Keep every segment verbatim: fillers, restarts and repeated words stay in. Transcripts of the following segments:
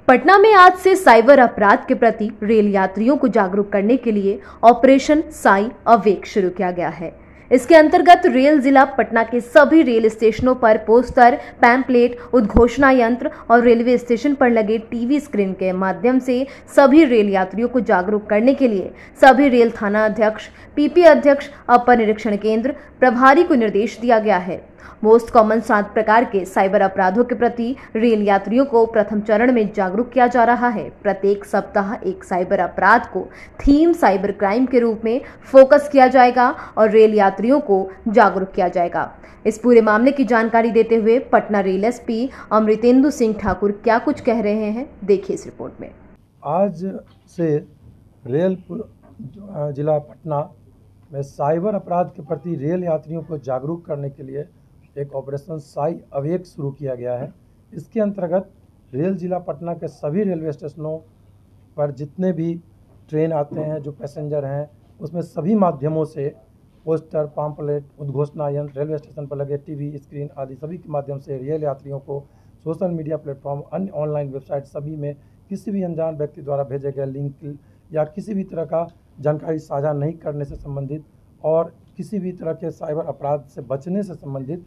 पटना में आज से साइबर अपराध के प्रति रेल यात्रियों को जागरूक करने के लिए ऑपरेशन साई अवेक शुरू किया गया है। इसके अंतर्गत रेल जिला पटना के सभी रेल स्टेशनों पर पोस्टर, पैम्पलेट, उद्घोषणा यंत्र और रेलवे स्टेशन पर लगे टीवी स्क्रीन के माध्यम से सभी रेल यात्रियों को जागरूक करने के लिए सभी रेल थाना अध्यक्ष, पीपी अध्यक्ष, अपर निरीक्षण केंद्र प्रभारी को निर्देश दिया गया है। मोस्ट कॉमन सात प्रकार के साइबर अपराधों के प्रति रेल यात्रियों को प्रथम चरण में जागरूक किया जा रहा है। प्रत्येक सप्ताह एक साइबर अपराध को थीम साइबर क्राइम के रूप में फोकस किया जाएगा और रेल यात्रियों को जागरूक किया जाएगा। इस पूरे मामले की जानकारी देते हुए पटना रेल एसपी अमृतेंदु सिंह ठाकुर क्या कुछ कह रहे हैं, देखिए इस रिपोर्ट में। आज से रेल जिला पटना में साइबर अपराध के प्रति रेल यात्रियों को जागरूक करने के लिए एक ऑपरेशन साई अवेक शुरू किया गया है। इसके अंतर्गत रेल जिला पटना के सभी रेलवे स्टेशनों पर जितने भी ट्रेन आते हैं, जो पैसेंजर हैं, उसमें सभी माध्यमों से पोस्टर, पम्पलेट, उद्घोषणा यंत्र, रेलवे स्टेशन पर लगे टीवी स्क्रीन आदि सभी के माध्यम से रेल यात्रियों को सोशल मीडिया प्लेटफॉर्म, अन्य ऑनलाइन वेबसाइट सभी में किसी भी अनजान व्यक्ति द्वारा भेजे गए लिंक या किसी भी तरह का जानकारी साझा नहीं करने से संबंधित और किसी भी तरह के साइबर अपराध से बचने से संबंधित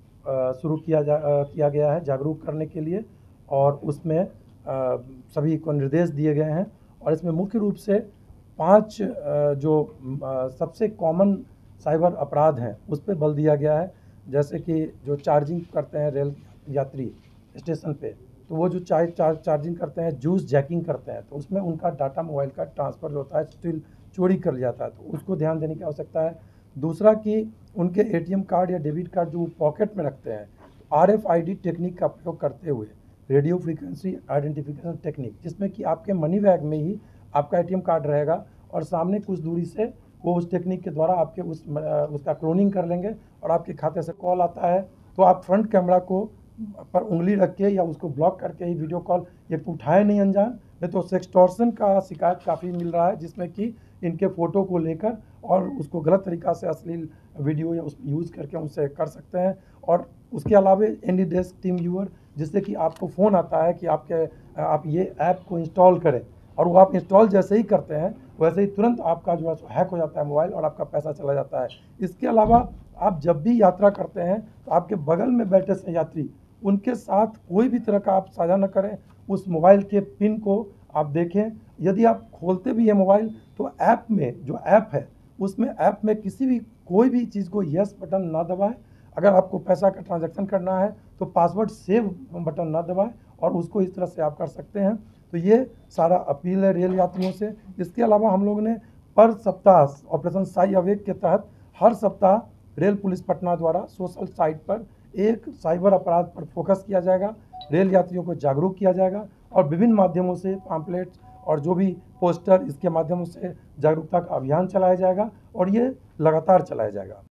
शुरू किया जा किया गया है जागरूक करने के लिए। और उसमें आ, सभी को निर्देश दिए गए हैं और इसमें मुख्य रूप से पांच जो आ, सबसे कॉमन साइबर अपराध हैं उस पर बल दिया गया है। जैसे कि जो चार्जिंग करते हैं रेल यात्री स्टेशन पे, तो वो जो चार, चार, चार्जिंग करते हैं, जूस जैकिंग करते हैं, तो उसमें उनका डाटा मोबाइल का ट्रांसफ़र जो होता है स्टिल चोरी कर लिया जाता है, तो उसको ध्यान देने की आवश्यकता है। दूसरा कि उनके एटीएम कार्ड या डेबिट कार्ड जो पॉकेट में रखते हैं, आरएफआईडी टेक्निक का प्रयोग करते हुए रेडियो फ्रीक्वेंसी आइडेंटिफिकेशन टेक्निक, जिसमें कि आपके मनी बैग में ही आपका एटीएम कार्ड रहेगा और सामने कुछ दूरी से वो उस टेक्निक के द्वारा आपके उस उसका क्लोनिंग कर लेंगे और आपके खाते से कॉल आता है तो आप फ्रंट कैमरा को पर उंगली रख के या उसको ब्लॉक करके ही वीडियो कॉल ये तो उठाए नहीं अनजान, नहीं तो सेक्सटॉर्शन का शिकायत काफ़ी मिल रहा है, जिसमें कि इनके फ़ोटो को लेकर और उसको गलत तरीक़ा से अश्लील वीडियो या उस यूज़ करके उनसे कर सकते हैं। और उसके अलावा एनी डेस्क टीम व्यूअर, जिससे कि आपको फ़ोन आता है कि आपके आप ये ऐप को इंस्टॉल करें और वो आप इंस्टॉल जैसे ही करते हैं वैसे ही तुरंत आपका जो है हैक हो जाता है मोबाइल और आपका पैसा चला जाता है। इसके अलावा आप जब भी यात्रा करते हैं तो आपके बगल में बैठे से यात्री, उनके साथ कोई भी तरह का आप साझा न करें। उस मोबाइल के पिन को आप देखें, यदि आप खोलते भी हैं मोबाइल तो ऐप में जो ऐप है उसमें ऐप में किसी भी कोई भी चीज़ को यस बटन ना दबाएं। अगर आपको पैसा का ट्रांजैक्शन करना है तो पासवर्ड सेव बटन ना दबाएं और उसको इस तरह से आप कर सकते हैं। तो ये सारा अपील है रेल यात्रियों से। इसके अलावा हम लोगों ने पर सप्ताह ऑपरेशन साई अवेक के तहत हर सप्ताह रेल पुलिस पटना द्वारा सोशल साइट पर एक साइबर अपराध पर फोकस किया जाएगा, रेल यात्रियों को जागरूक किया जाएगा और विभिन्न माध्यमों से पैम्पलेट्स और जो भी पोस्टर, इसके माध्यमों से जागरूकता का अभियान चलाया जाएगा और ये लगातार चलाया जाएगा।